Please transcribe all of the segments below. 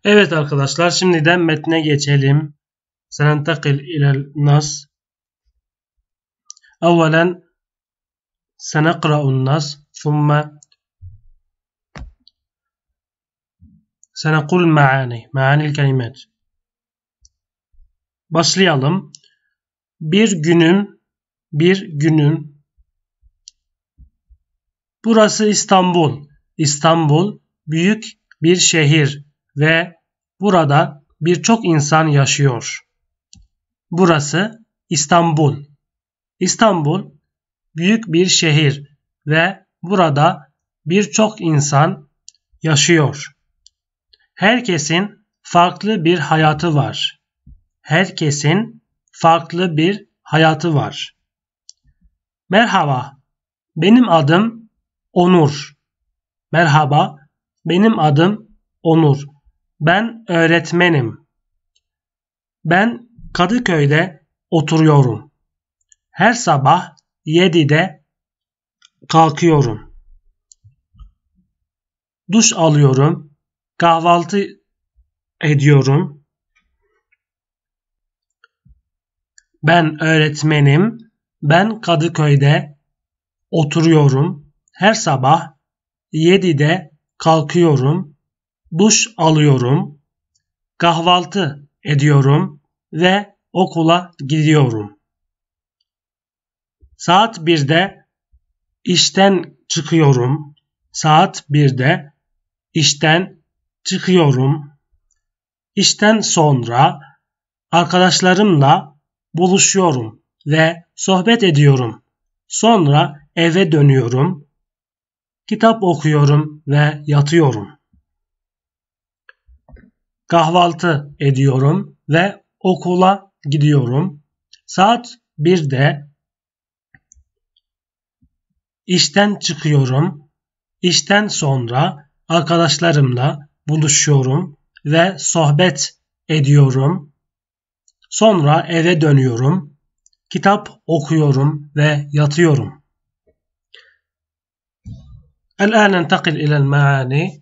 Evet arkadaşlar, şimdiden metne geçelim. Senentakil ilel nas. Evvelen senekra'un nas. Thumma senekul ma'anil kelimet. Başlayalım. Bir günün. Burası İstanbul. İstanbul büyük bir şehir ve burada birçok insan yaşıyor. Burası İstanbul. İstanbul büyük bir şehir ve burada birçok insan yaşıyor. Herkesin farklı bir hayatı var. Herkesin farklı bir hayatı var. Merhaba, benim adım Onur. Merhaba, benim adım Onur. Ben öğretmenim. Ben Kadıköy'de oturuyorum. Her sabah 7'de kalkıyorum. Duş alıyorum. Kahvaltı ediyorum. Ben öğretmenim. Ben Kadıköy'de oturuyorum. Her sabah 7'de kalkıyorum. Duş alıyorum. Kahvaltı ediyorum ve okula gidiyorum. Saat 1'de işten çıkıyorum. Saat 1'de işten çıkıyorum. İşten sonra arkadaşlarımla buluşuyorum ve sohbet ediyorum. Sonra eve dönüyorum. Kitap okuyorum ve yatıyorum. Kahvaltı ediyorum ve okula gidiyorum. Saat 1'de işten çıkıyorum. İşten sonra arkadaşlarımla buluşuyorum ve sohbet ediyorum. Sonra eve dönüyorum. Kitap okuyorum ve yatıyorum. الآن ننتقل إلى المعاني.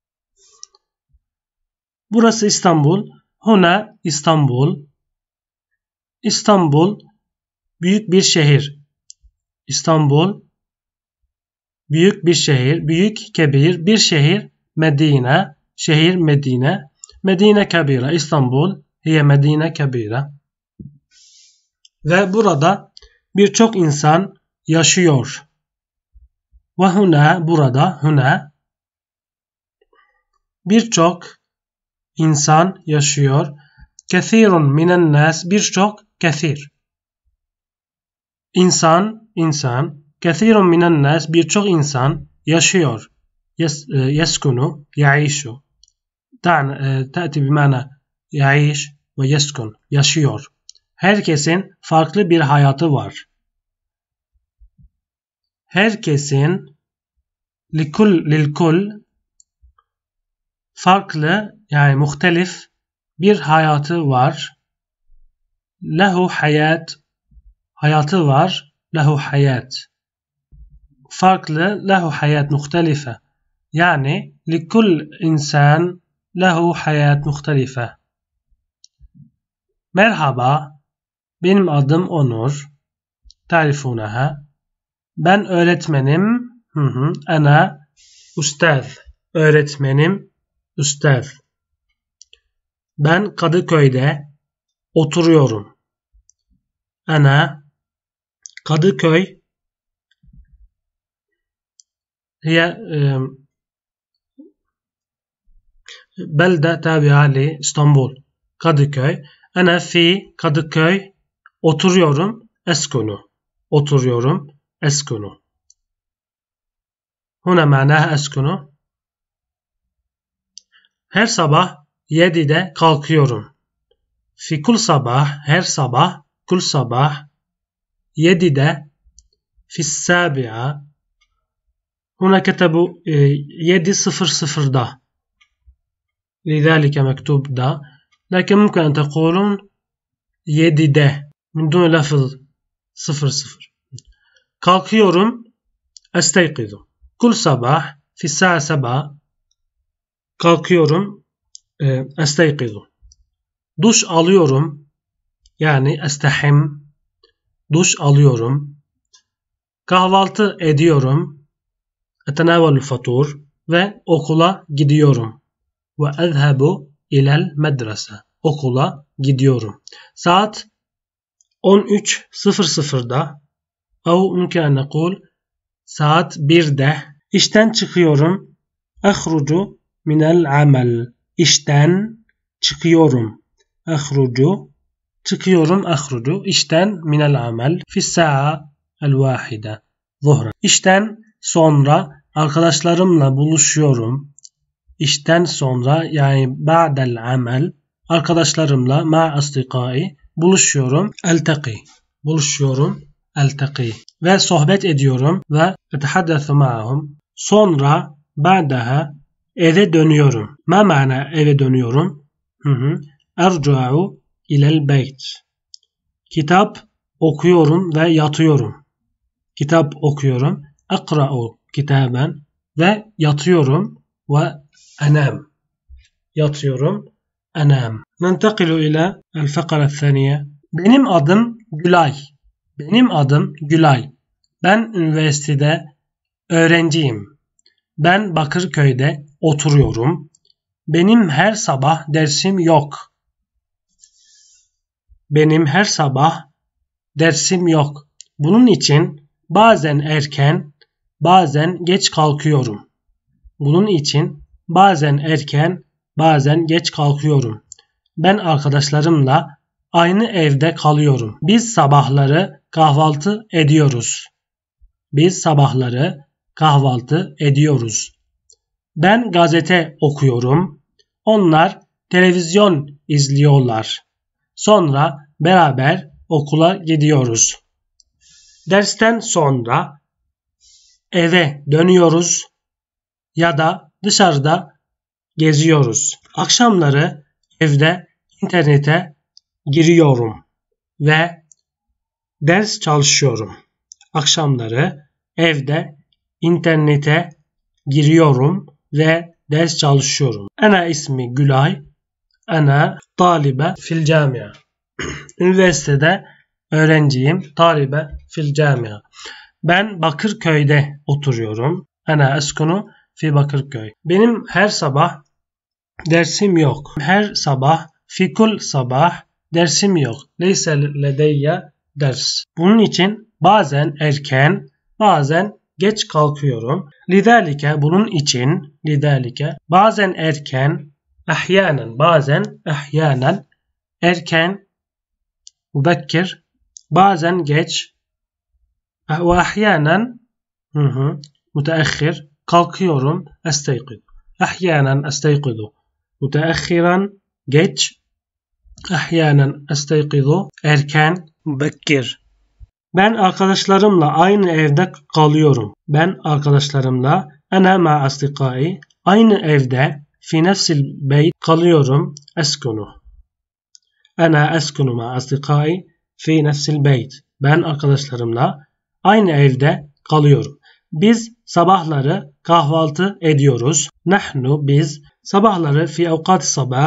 Burası İstanbul. Huna İstanbul. İstanbul büyük bir şehir. İstanbul büyük bir şehir. Büyük kebir bir şehir. Medine şehir Medine. Medine kebira. İstanbul hiye Medine kebira. Ve burada birçok insan yaşıyor. Ve huna burada huna birçok insan yaşıyor. Kethirun minen nas birçok kethir. İnsan. Kethirun minen nas birçok insan yaşıyor. Yeskunu yaişu. Ta'ti bimana yaiş ve yeskun yaşıyor. Herkesin farklı bir hayatı var. Herkesin lilkul farklı yani muhtelif bir hayatı var. Lehu hayat hayatı var. Lehu hayat farklı lehu hayat muhtelife yani likul insan lehu hayat muhtelife. Merhaba, benim adım Onur. Tarifunaha. Ben öğretmenim. Ana ustaz. Öğretmenim ustaz. Ben Kadıköy'de oturuyorum. Ana Kadıköy هي بلدة تابعة لإسطنبول. Kadıköy. Ana fi Kadıköy oturuyorum. Eskunu. Oturuyorum. Eskunu. Huna manaha eskunu. Her sabah 7'de kalkıyorum. Fi kul sabah her sabah kul sabah 7'de fi sabi'a. Huna كتبوا 7:00 لذلك مكتوب دا لكن ممكن أن تقولون 7'de من دون لفظ 00. Kalkıyorum. Estayqizu. Kul sabah fi sa'a 7 kalkıyorum. Estayqizu. Duş alıyorum. Yani estahim. Duş alıyorum. Kahvaltı ediyorum. Etenavelul fatur. Ve okula gidiyorum. Ve ezhebu ilel medrese. Okula gidiyorum. Saat 13.00'da او mümkün en nekul saat 1'de işten çıkıyorum. Ahrucu minel amel. İşten çıkıyorum. Ahrucu çıkıyorum. Ahrucu işten minel amel fi sa'a el vahide zuhra. İşten sonra arkadaşlarımla buluşuyorum. İşten sonra yani ba'del amel arkadaşlarımla ma asdikai buluşuyorum. Eltaki buluşuyorum. Eltaki ve sohbet ediyorum ve etehaddesu ma'ahum. Sonra ba'daha eve dönüyorum. Ma mana eve dönüyorum? Erca'u ilel beyt. Kitap okuyorum ve yatıyorum. Kitap okuyorum. Akra'u kitaben ve yatıyorum ve enam. Yatıyorum. Enam. Nentekilu ile el-fakara thaniye. Benim adım Gülay. Benim adım Gülay. Ben üniversitede öğrenciyim. Ben Bakırköy'de oturuyorum. Benim her sabah dersim yok. Benim her sabah dersim yok. Bunun için bazen erken, bazen geç kalkıyorum. Bunun için bazen erken, bazen geç kalkıyorum. Ben arkadaşlarımla aynı evde kalıyorum. Biz sabahları kahvaltı ediyoruz. Biz sabahları kahvaltı ediyoruz. Ben gazete okuyorum. Onlar televizyon izliyorlar. Sonra beraber okula gidiyoruz. Dersten sonra eve dönüyoruz ya da dışarıda geziyoruz. Akşamları evde internete giriyorum ve ders çalışıyorum. Akşamları evde internete giriyorum ve ders çalışıyorum. Ana ismi Gülay. Ana talibe fil camia. Üniversitede öğrenciyim. Talibe fil camia. Ben Bakırköy'de oturuyorum. Ana eskunu fi Bakırköy. Benim her sabah dersim yok. Her sabah fi kul sabah dersim yok. Leyse ledeyye ders. Bunun için bazen erken, bazen geç kalkıyorum. Lidalike bunun için lidalike bazen erken, ahyanen erken, mübekkir bazen geç ve ahyanen müteahhir kalkıyorum. Estayqid. Ahyanen estayqidu. Müteahhiran geç. Ahyanen estayqidu erken, mübekkir. Ben arkadaşlarımla aynı evde kalıyorum. Ben arkadaşlarımla ana ma asdikai aynı evde fi nefsil beyt kalıyorum. Eskunu. Ana eskunu ma asdikai fi nefsil beyt. Ben arkadaşlarımla aynı evde kalıyorum. Biz sabahları kahvaltı ediyoruz. Nahnu biz sabahları fi avkat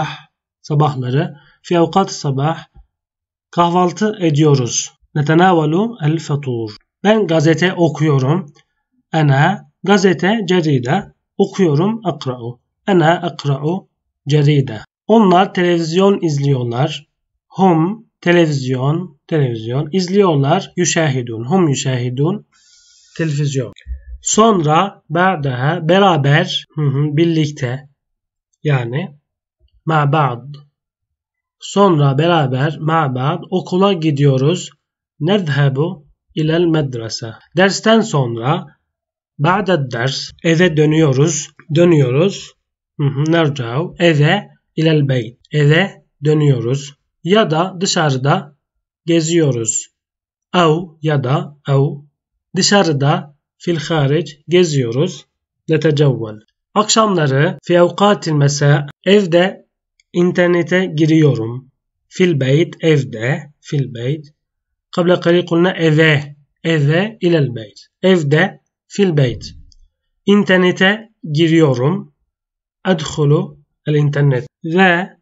sabah kahvaltı ediyoruz. Netenavalu el fatur. Ben gazete okuyorum. Ana gazete ceride okuyorum. Akra'u. Ana akra'u ceride. Onlar televizyon izliyorlar. Hum televizyon izliyorlar. Hum yüşahidun televizyon. Sonra ba'daha beraber birlikte yani ma ba'd. Sonra beraber ma ba'd okula gidiyoruz. Nezhebu ilel medrese. Dersten sonra ba'da ders eve dönüyoruz. Nerca'u eve ilel beyt. Eve dönüyoruz. Ya da dışarıda geziyoruz. Ya da dışarıda fil haric geziyoruz. Netecevvel. Akşamları fi avkatil mesa evde internete giriyorum. Fil beyt evde fil beyt. Qabla qalil qulna eve ilel beyt. Evde fil beyt. İnternete giriyorum. Adkhulu الإنترنت ve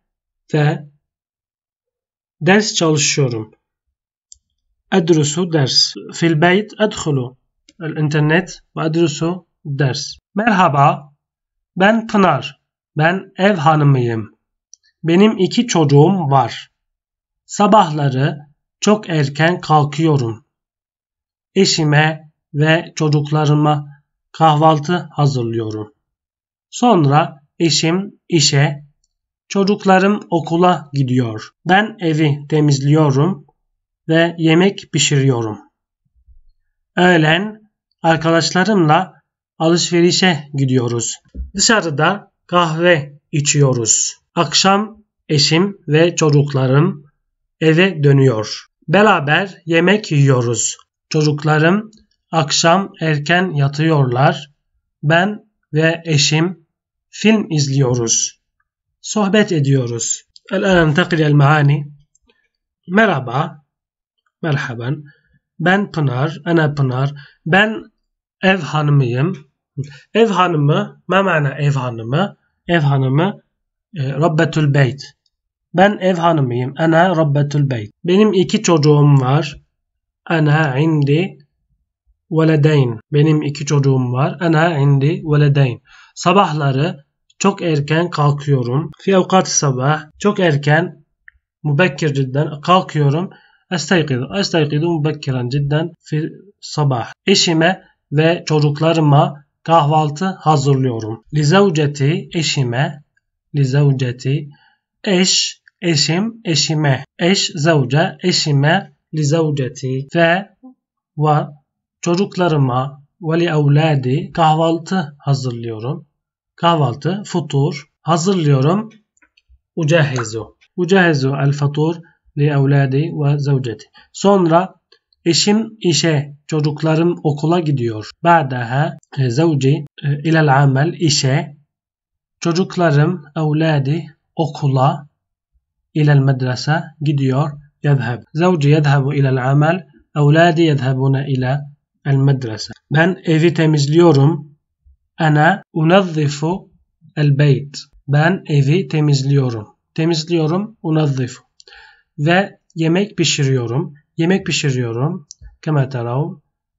ders çalışıyorum. أدرس ders. في البيت أدخل الإنترنت وأدرس ders. Merhaba, ben Pınar. Ben ev hanımıyım. Benim 2 çocuğum var. Sabahları çok erken kalkıyorum. Eşime ve çocuklarıma kahvaltı hazırlıyorum. Sonra eşim işe, çocuklarım okula gidiyor. Ben evi temizliyorum ve yemek pişiriyorum. Öğlen arkadaşlarımla alışverişe gidiyoruz. Dışarıda kahve içiyoruz. Akşam eşim ve çocuklarım eve dönüyor. Beraber yemek yiyoruz. Çocuklarım akşam erken yatıyorlar. Ben ve eşim film izliyoruz. Sohbet ediyoruz. الآن ننتقل إلى المعاني. Merhaba, merhaban. Ben Pınar, ana Pınar. Ben ev hanımıyım. Ev hanımı, ma mana ev hanımı? Ev hanımı, Rabbetul Beyt. Ben ev hanımıyım. Ana Rabbetul Beyt. Benim 2 çocuğum var. Ana indi veledeyn. Benim 2 çocuğum var. Ana indi veledeyn. Sabahları çok erken kalkıyorum. Fi avkat sabah. Çok erken, mübekkir cidden kalkıyorum. Estayqidu mübekkiren cidden fi sabah. Eşime ve çocuklarıma kahvaltı hazırlıyorum. Li zavceti eşime. Li zavceti eş, eşim, eşime. Eş, zavca, eşime. Li zavceti ve çocuklarıma ve li evladi kahvaltı hazırlıyorum. Kahvaltı, futur hazırlıyorum. Ucahizu el fatur li evladi ve zavceti. Sonra eşim işe, çocuklarım okula gidiyor. Ba'daha zavci ilel amel işe, çocuklarım evladi okula, ilel medrese gidiyor. Yezheb. Zavci yezhebu ilel amel, evladi yezhebuna ila el medrese. Ben evi temizliyorum. Ana unazzifu el beyt. Ben evi temizliyorum. Temizliyorum, unazzifu. Ve yemek pişiriyorum. Yemek pişiriyorum. Kema terav.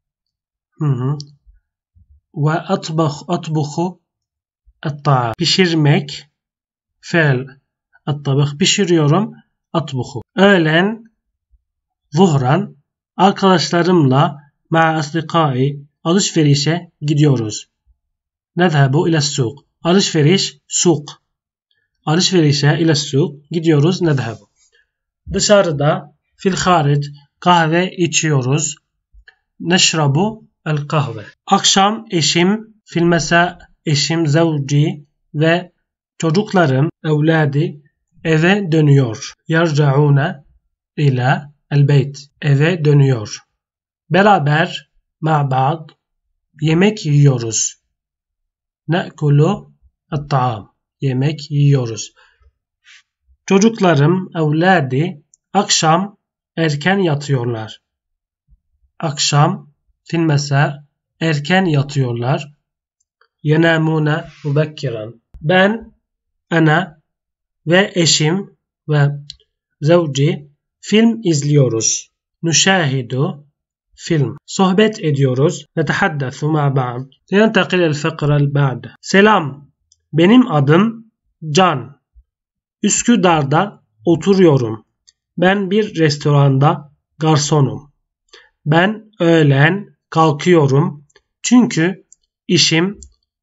Ve atbuhu at-ta'am. Pişirmek. Fiil. At-tabıh. Pişiriyorum. Atbuhu. Öğlen zuhran arkadaşlarımla ma'a asdikai alışverişe gidiyoruz. Nezhebu ile suk. Alışveriş suk. Alışverişe ile suk gidiyoruz. Nezhebu. Dışarıda fil haric kahve içiyoruz. Neşrabu el kahve. Akşam eşim fil mesa eşim zavci ve çocuklarım evladi eve dönüyor. Yarcauna ila el beyt. Eve dönüyor. Beraber ma'bad yemek yiyoruz. Ne'kulu at-ta'am. Yemek yiyoruz. Çocuklarım evladi akşam erken yatıyorlar. Akşam fil mesa erken yatıyorlar. Yenamuna mubekkiran. Ben, ana ve eşim ve zavci film izliyoruz. Nüşahidu film. Sohbet ediyoruz. Netehaddathu ma ba'd. Nentakil el fıkra'l ba'd. Selam. Benim adım Can. Üsküdar'da oturuyorum. Ben bir restoranda garsonum. Ben öğlen kalkıyorum. Çünkü işim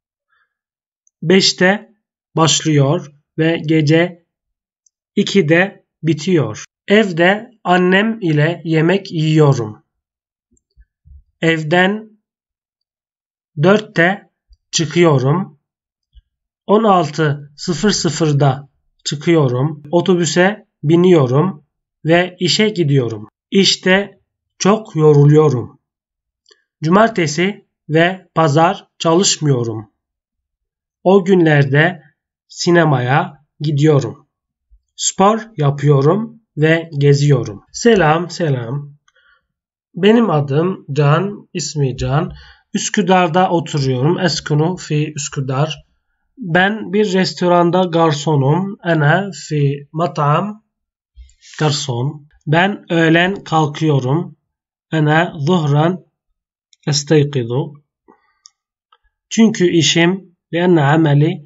5'te başlıyor ve gece 2'de bitiyor. Evde annem ile yemek yiyorum. Evden 4'te çıkıyorum. 16:00'da çıkıyorum. Otobüse biniyorum ve işe gidiyorum. İşte çok yoruluyorum. Cumartesi ve pazar çalışmıyorum. O günlerde sinemaya gidiyorum. Spor yapıyorum ve geziyorum. Selam. Benim adım Can, ismi Can. Üsküdar'da oturuyorum. Eskunu fi Üsküdar. Ben bir restoranda garsonum. Ana fi mat'am garson. Ben öğlen kalkıyorum. Ana zuhran estayqidu. Çünkü işim لأن عملي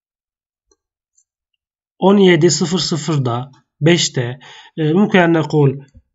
17:00'da 5'te ممكن أن نقول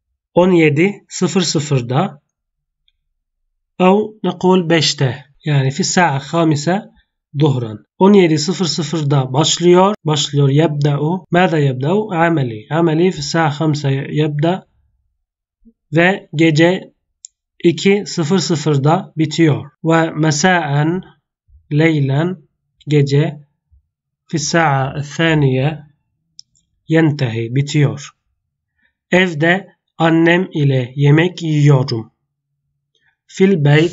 17:00'da أو نقول 5'te yani في الساعة 5 ظهرا 17:00'da başlıyor يبدأ ماذا يبدأ عملي في الساعة 5 يبدأ ve gece 2:00'da bitiyor ve mesaen leylen gece في الساعة 2 ينتهي bitiyor. Evde annem ile yemek yiyorum. Fil beyt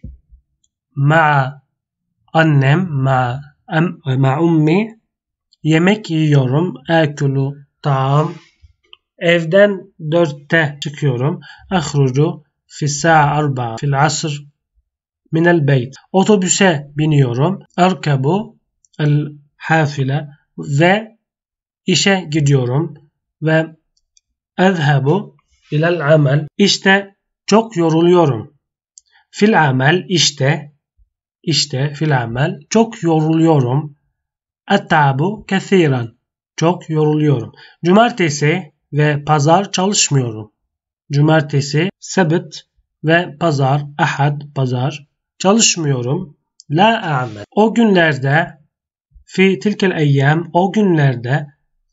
ma'a annem ma'a ummi yemek yiyorum. Akulu ta'am evden 4'te çıkıyorum. Ahrucu fi sa'a 4 fil asr minel beyt otobüse biniyorum. Arkabu el hafile ve işe gidiyorum ve ezhebu ilel amel işte çok yoruluyorum. Fil amel işte fil amel çok yoruluyorum. Ettabu kethiren çok yoruluyorum. Cumartesi ve pazar çalışmıyorum. Cumartesi, sebt ve pazar, ahad, pazar çalışmıyorum. La a'mel. O günlerde fi tilkel eyyam o günlerde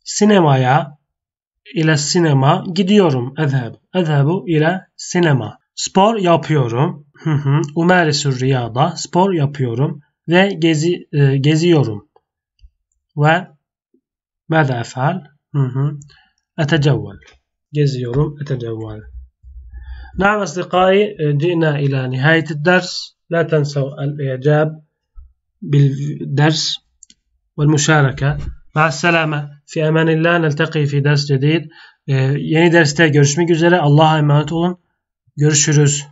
sinema gidiyorum. Ezhebu ile sinema. Spor yapıyorum. Umarisur riyada spor yapıyorum ve geziyorum. Ve ماذا أفعل؟ أتجول. geziyorum, أتجول. نعم أصدقائي جئنا إلى نهاية الدرس. لا تنسوا الإعجاب بالدرس والمشاركة. مع السلامة. في أمان الله. نلتقي في درس جديد. Yeni derste görüşmek üzere. Allah'a emanet olun. Görüşürüz.